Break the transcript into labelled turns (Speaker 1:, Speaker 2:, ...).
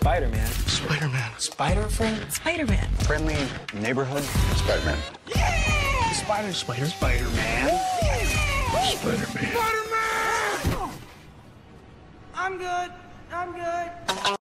Speaker 1: Spider-Man.
Speaker 2: Spider-Man.
Speaker 1: Spider-Friend?
Speaker 3: Spider-Man.
Speaker 1: Friendly neighborhood?
Speaker 2: Spider-Man.
Speaker 1: Yeah! Spider-Man.
Speaker 2: Spider-Man.
Speaker 1: Spider-Man.
Speaker 4: I'm good.